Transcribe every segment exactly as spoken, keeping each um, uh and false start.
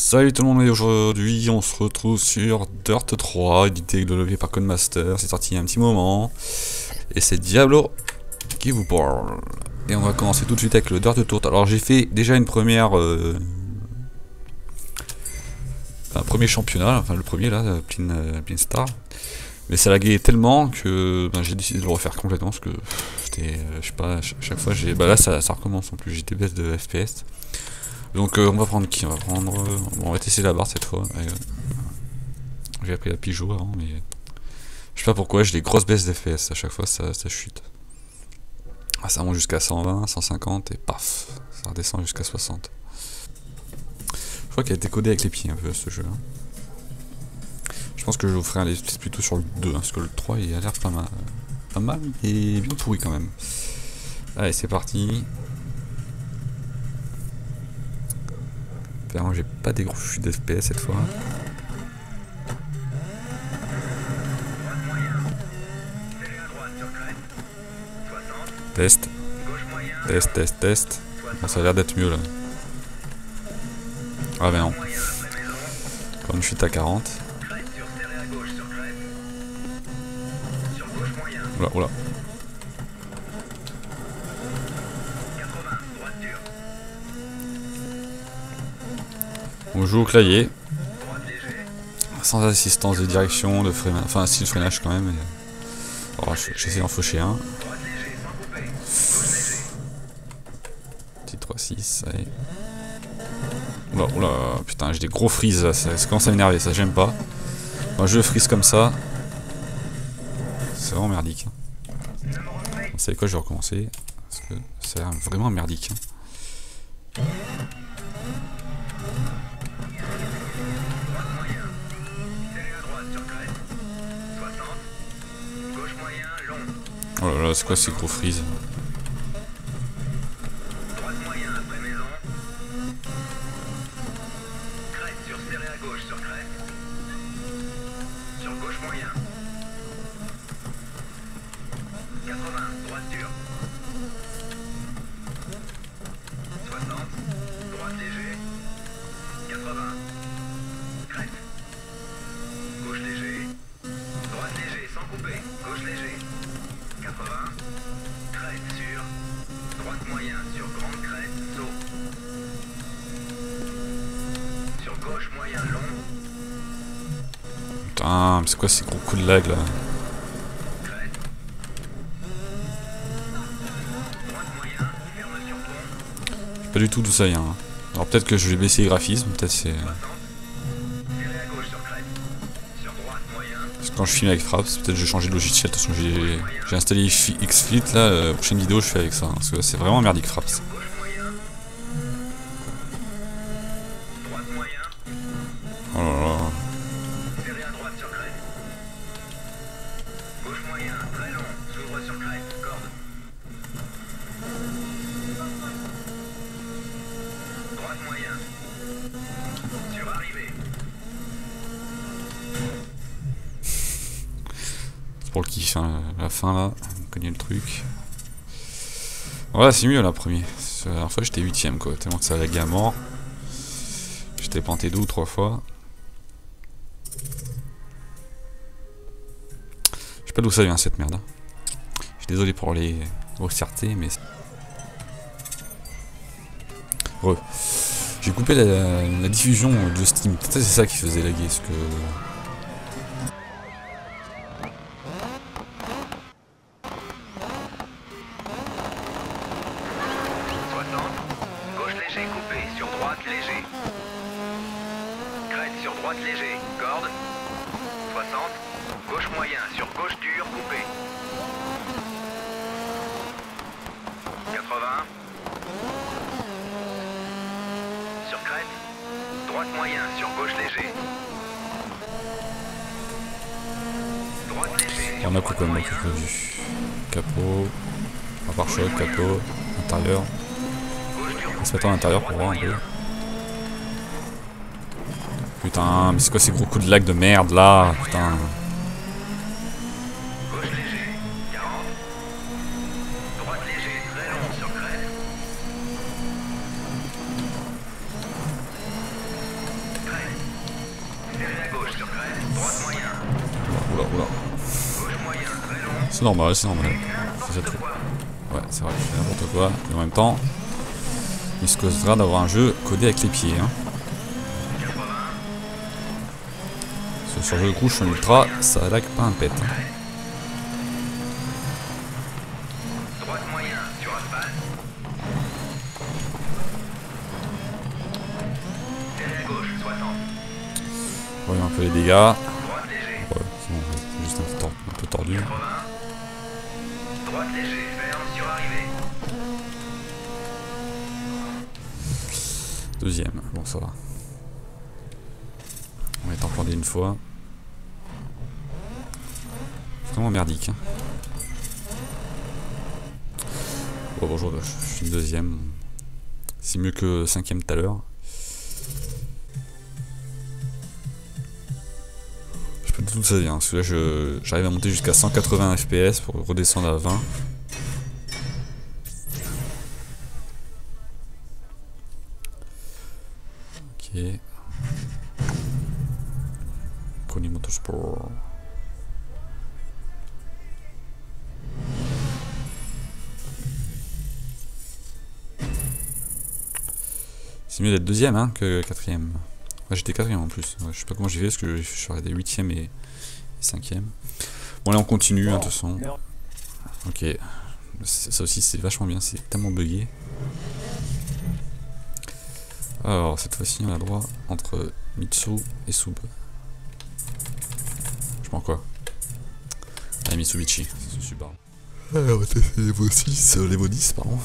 Salut tout le monde, et aujourd'hui on se retrouve sur Dirt trois, édité et développé par Codemaster. C'est sorti il y a un petit moment, et c'est Diablo qui vous parle. Et on va commencer tout de suite avec le Dirt Tour. Alors j'ai fait déjà une première... Euh, un premier championnat, enfin le premier là, Plein, euh, Plein Star. Mais ça laguait tellement que ben, j'ai décidé de le refaire complètement, parce que c'était, euh, je sais pas, chaque fois j'ai... Bah là ça, ça recommence en plus, j'ai des baisses de F P S. Donc euh, on va prendre qui? On va prendre... Euh, bon, on va tester la barre cette fois. Euh, j'ai appris la Pigeot avant, mais... Je sais pas pourquoi, j'ai des grosses baisses d'F P S, à chaque fois ça, ça chute. Ah, ça monte jusqu'à cent vingt, cent cinquante et paf, ça redescend jusqu'à soixante. Je crois qu'il a été codé avec les pieds un peu ce jeu. Hein. Je pense que je vous ferai un let's play plutôt sur le deux, hein, parce que le trois il a l'air pas mal. Pas mal, et bien pourri quand même. Allez, c'est parti. J'ai pas des gros chutes d'F P S cette fois. Test. Test, test, test. Bon, ça a l'air d'être mieux là. Ah ben non. Quand une chute à quarante. Oula, oula. On joue au clavier. Sans assistance de direction, de freinage. Enfin, si, le freinage quand même. Mais... Oh, j'essaie d'en faucher un. Petit trois six, allez. Oula, oula, putain, j'ai des gros freeze là. Ça, ça commence à m'énerver, ça, j'aime pas. Un jeu freeze comme ça. C'est vraiment merdique. Vous savez quoi, je vais recommencer. Parce que c'est vraiment merdique. Oh là là, c'est quoi ces gros freeze? Putain, c'est quoi ces gros coups de lag là? Je sais pas du tout d'où ça vient. Hein. Alors peut-être que je vais baisser les graphismes, peut-être c'est... Parce que quand je filme avec Fraps, peut-être que je vais changer de logiciel. De toute façon, j'ai installé Xflit là, la prochaine vidéo je fais avec ça. Hein, parce que c'est vraiment merdique Fraps. Oh là là. Pour le kiff, hein, la fin là, on connaît le truc. Voilà, c'est mieux la première. La dernière fois j'étais huitième quoi, tellement que ça laguait à mort. J'étais planté deux ou trois fois. Je sais pas d'où ça vient cette merde. Hein. Je suis désolé pour les grossièretés, mais... Re. J'ai coupé la, la diffusion de Steam. Peut-être c'est ça qui faisait laguer, ce que... Léger, corde, soixante, gauche moyen sur gauche dur, coupé, quatre-vingts, sur crête, droite moyen sur gauche léger, droite léger, on a coupé, on a coupé. Capot, un pare-choc, capot, intérieur. On va se mettre en intérieur pour voir un peu. Putain, mais c'est quoi ces gros coups de lag de merde là? Putain. gauche léger, quarante, droite léger, très long sur crête, oula. C'est normal, c'est normal. C'est tout. Ouais, c'est vrai, je fais n'importe quoi. Mais en même temps, il se causera d'avoir un jeu codé avec les pieds. Hein. Sur le jeu de couche en ultra, ça lag pas un pet. Hein. Voyons un peu les dégâts. Ouais, c'est bon, c'est juste un peu, tor un peu tordu. Deuxième, bon ça va. On est employé une fois. Vraiment merdique. Hein. Bon, bonjour, je suis une deuxième. C'est mieux que cinquième tout à l'heure. Je peux tout ça vient. Parce que là, j'arrive à monter jusqu'à cent quatre-vingts F P S pour redescendre à vingt. Ok. Koni Motorsport. C'est mieux d'être deuxième hein, que quatrième. Ouais, j'étais quatrième en plus. Ouais, je sais pas comment j'ai fait parce que je suis arrivé huitième et cinquième. Bon, là on continue, hein, de toute façon. Ok. Ça aussi, c'est vachement bien. C'est tellement bugué. Alors, cette fois-ci, on a droit entre Mitsu et Sub. Je prends quoi? Ah, Mitsubishi. C'est super. Alors, on va tester les Evo six, euh, les Evo dix, pardon.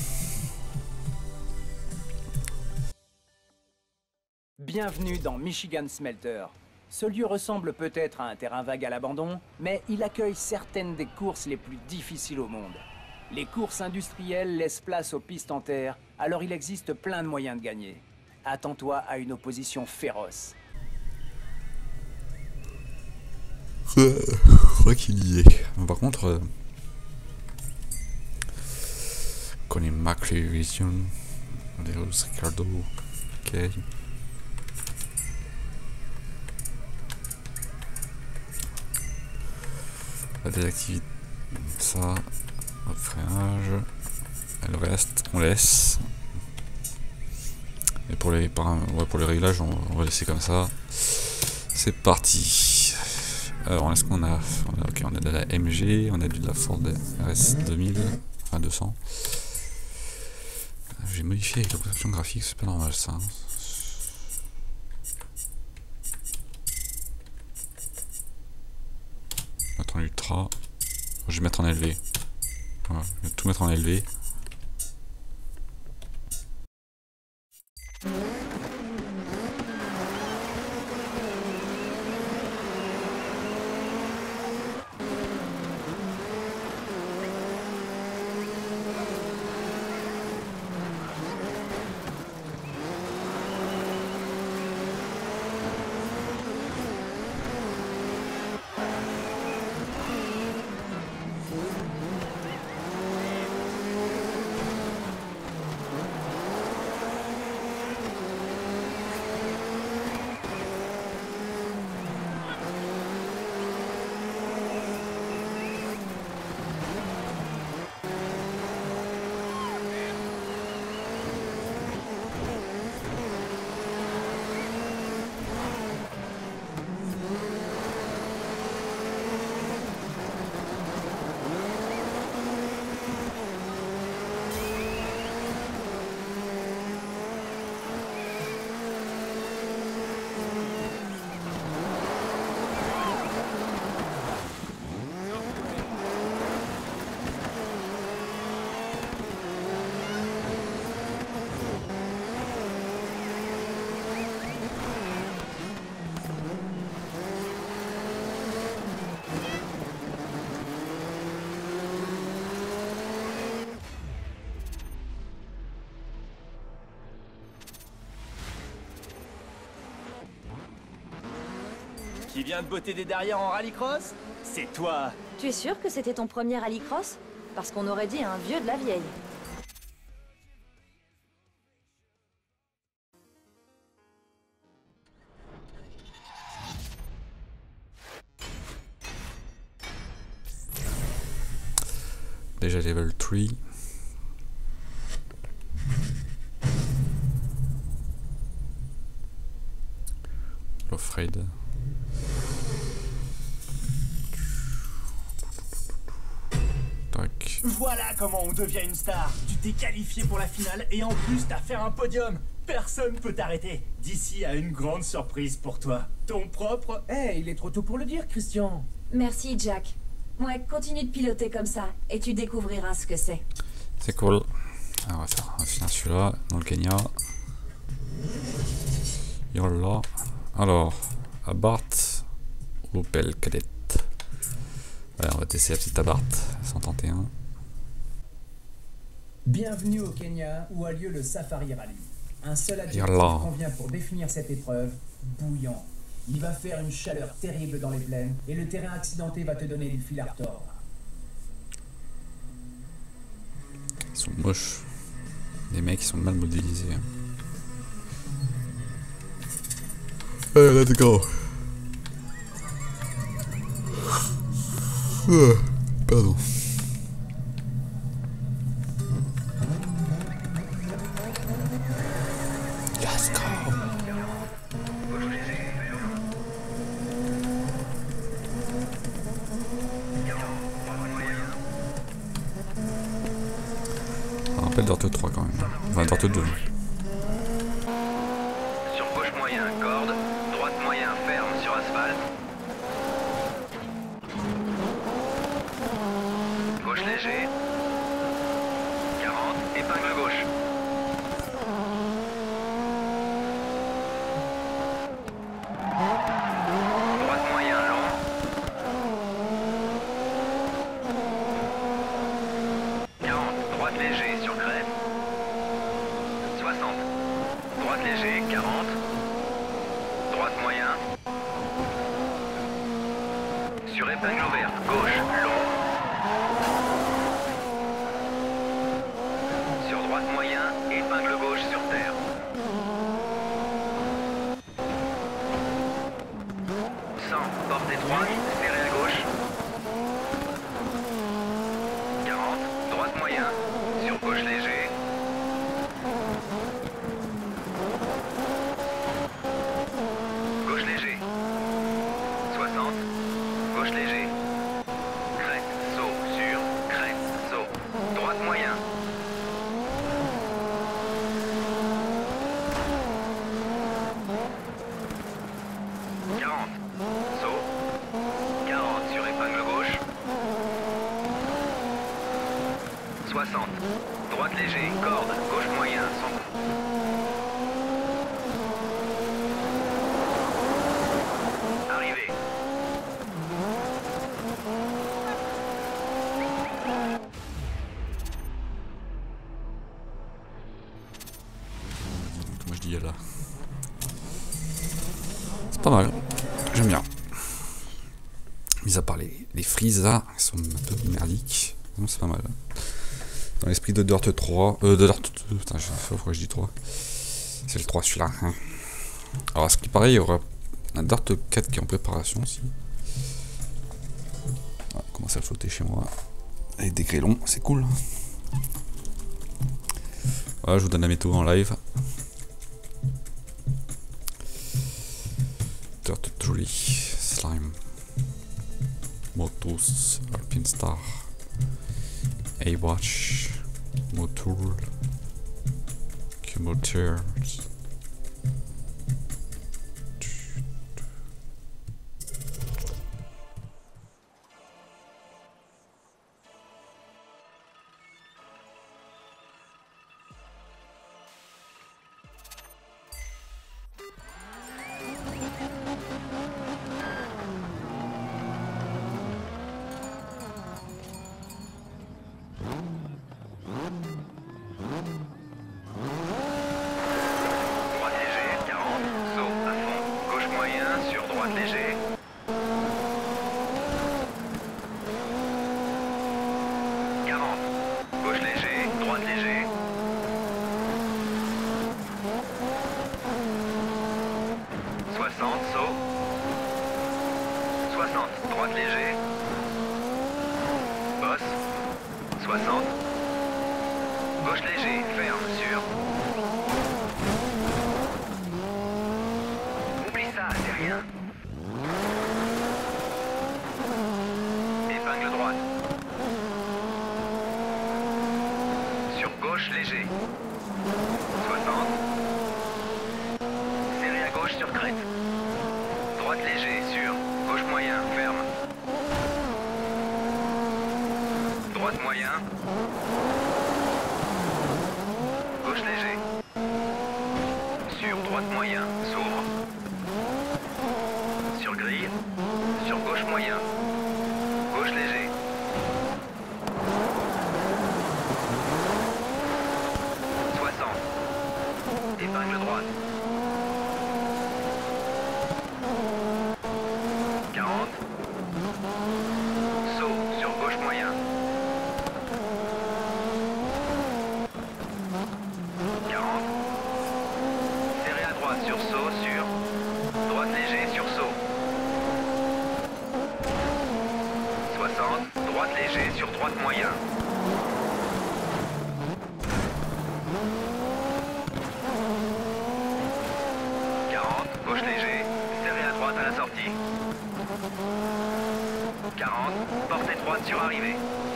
Bienvenue dans Michigan Smelter. Ce lieu ressemble peut-être à un terrain vague à l'abandon, mais il accueille certaines des courses les plus difficiles au monde. Les courses industrielles laissent place aux pistes en terre, alors il existe plein de moyens de gagner. Attends-toi à une opposition féroce. Je crois qu'il y est. Par contre, euh... Connie McLevision, Deus Ricardo, ok. La désactivité, ça, notre freinage, et le reste, on laisse. Et pour les, ouais, pour les réglages, on, on va laisser comme ça. C'est parti. Alors, est-ce qu'on a, on a, ok, on a de la M G, on a de la Ford R S deux mille, enfin deux cents. J'ai modifié avec la conception graphique, c'est pas normal ça. Hein. Mettre en ultra. Je vais mettre en élevé. Voilà, je vais tout mettre en élevé. Qui vient de botter des derrière en rallycross? C'est toi. Tu es sûr que c'était ton premier rallycross? Parce qu'on aurait dit un vieux de la vieille. Déjà level trois. L'Offraid. Tac. Voilà comment on devient une star. Tu t'es qualifié pour la finale et en plus t'as fait un podium. Personne peut t'arrêter. D'ici à une grande surprise pour toi. Ton propre... Eh, hey, il est trop tôt pour le dire, Christian. Merci, Jack. Ouais, continue de piloter comme ça, et tu découvriras ce que c'est. C'est cool. Alors, on va faire, on va finir celui-là, dans le Kenya. Yolla. Alors, Abarth ou Opel Kadett. Ouais, on va tester la petite Abarth, cent trente et un. Bienvenue au Kenya, où a lieu le Safari Rally. Un seul adjectif Yolla. convient pour définir cette épreuve, bouillant. Il va faire une chaleur terrible dans les plaines, et le terrain accidenté va te donner du fil à retordre. Ils sont moches. Les mecs, ils sont mal modélisés. Hein. Allez, let's go. Euh, pardon. Let's go. On rappelle Dirt trois quand même. Enfin, Dirt deux. Sur gauche moyen, corde. Droite moyen, ferme sur asphalte. Gauche léger. quarante, épingle gauche. Droite moyen, long. quarante, droite léger sur crête. soixante. Droite léger, quarante. Droite moyen. Sur épingle ouverte, gauche, long. Sur droite moyen, épingle gauche sur terre. cent, porte étroite, serré à gauche. quarante, droite moyen, sur gauche léger. Gauche léger. soixante. Gauche léger. Crête, saut, sur, crête, saut. Droite moyen. quarante. Saut. quarante sur épingle gauche. soixante. Droite léger, corde, gauche moyen, son. Arrivé. Moi je dis là. C'est pas mal. J'aime bien. Mis à part les, les frises là, ils sont un peu merdiques. Non, c'est pas mal. Dans l'esprit de Dirt trois. Euh, de Dirt deux. Putain, je sais pas pourquoi je dis trois. C'est le trois celui-là. Hein. Alors, à ce qui paraît, il y aura un Dirt quatre qui est en préparation aussi. Ah, commence à flotter chez moi. Avec des grêlons, c'est cool. Voilà, je vous donne la météo en live. Dirt Jolly, Slime, Motus, Alpinstar, A-Watch, Motul, Cumulteers. soixante. Gauche léger, ferme, sur. Oublie ça, c'est rien. Épingle droite. Sur gauche léger. soixante. Serré à gauche sur crête. Droite léger, sur. Gauche moyen, ferme. Droite moyen. Gauche léger. Sur droite moyen, s'ouvre. Sur grille. Sur gauche moyen. Gauche léger. soixante. Épingle droite. quarante. Saut sur gauche moyen. quarante. Serré à droite sur saut, sur. Droite léger sur saut. soixante. Droite léger sur droite moyen. quarante. Gauche léger. Serré à droite à la sortie. quarante. Portée droite sur arrivée.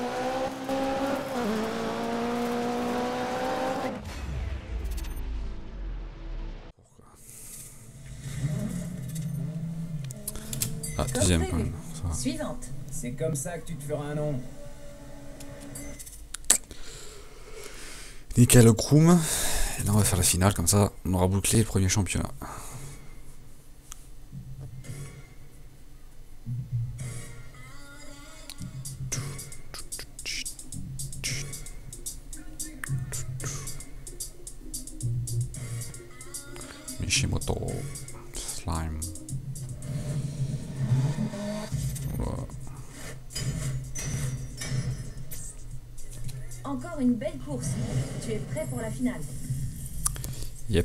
Ah, deuxième quand même. Ça va. Suivante. C'est comme ça que tu te feras un nom. Nickel Kroom. Et là on va faire la finale, comme ça on aura bouclé le premier championnat. Mishimoto. Slime. Voilà. Encore une belle course. Tu es prêt pour la finale? Yep.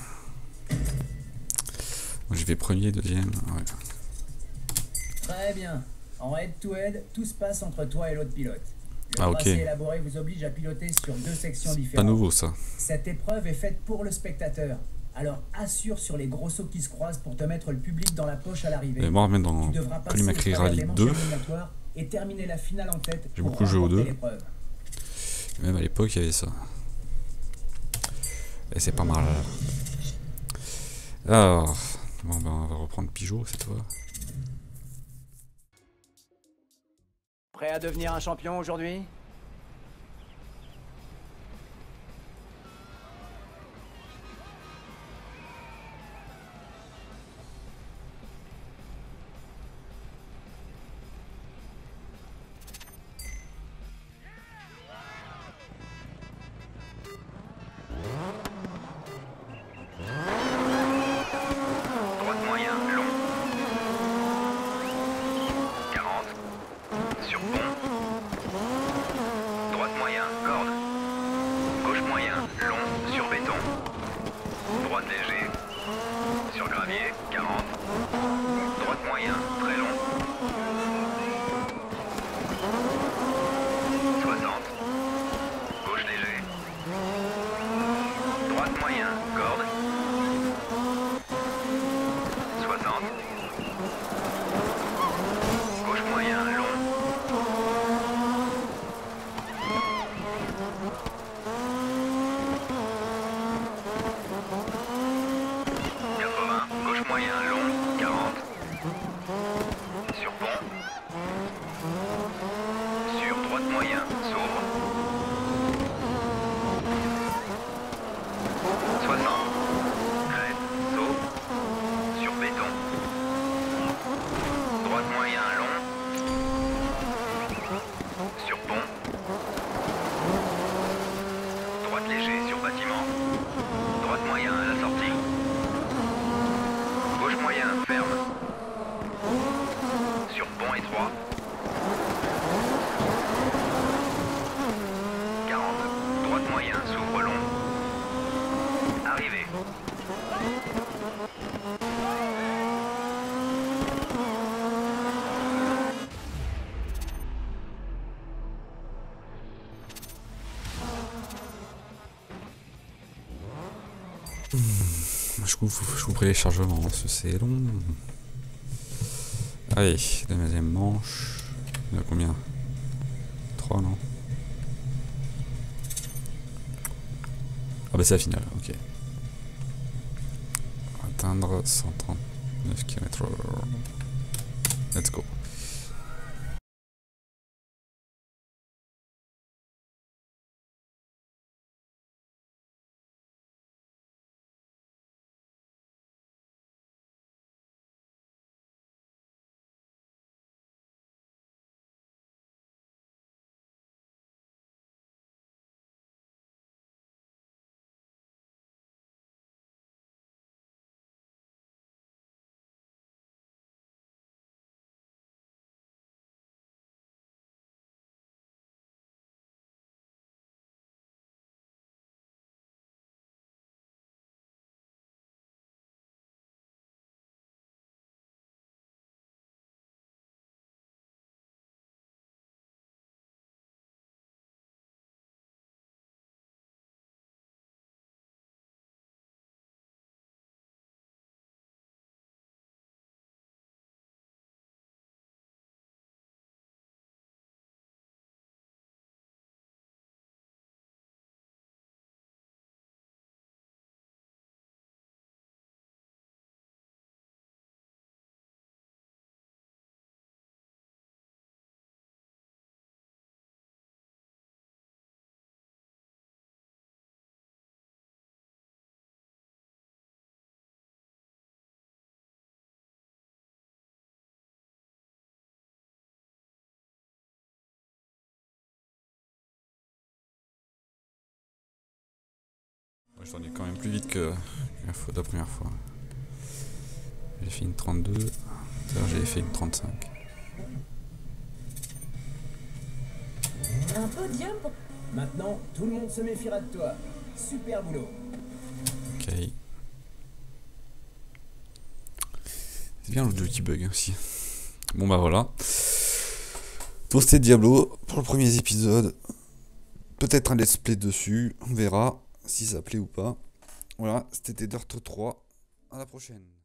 Je vais premier, deuxième. Ouais. Très bien. En head-to-head, tout se passe entre toi et l'autre pilote. Le Ah, ok. tracé élaboré vous oblige à piloter sur deux sections Pas différentes. nouveau ça. Cette épreuve est faite pour le spectateur. Alors assure sur les gros sauts qui se croisent pour te mettre le public dans la poche à l'arrivée. Et moi, même dans Tu devras passer Polymécrie au travers Rally des manches deux, éliminatoires et terminer la finale en tête. J'ai pour beaucoup joué aux remporter deux. l'épreuve. même à l'époque, il y avait ça. Et c'est pas mal. Alors, bon, ben, on va reprendre Pigeot cette fois. Prêt à devenir un champion aujourd'hui? Droite moyen, long. quarante. Sur pont. Droite moyen, corde. Gauche moyen, long, sur béton. Droite léger. Sur gravier, quarante. Droite moyen, très long. soixante. Gauche léger. Droite moyen, corde. soixante. Gauche moyen, long. quatre-vingts. Gauche moyen, long. quarante. Sur pont. Je coupe, je couperai les chargements, parce que c'est long. Allez, deuxième manche. Il y en a combien? trois, non? Ah bah c'est la finale, ok. Atteindre cent trente-neuf kilomètres. Let's go. Je t'en ai quand même plus vite que la, fois, la première fois. J'ai fait une trente-deux, j'avais fait une trente-cinq. Un podium pour... Maintenant, tout le monde se méfiera de toi. Super boulot. Ok. C'est bien le jeu qui bug aussi. Bon bah voilà. Pour c'était Diablo, pour le premier épisode. Peut-être un let's play dessus, on verra si ça plaît ou pas. Voilà, c'était Dirt trois. À la prochaine.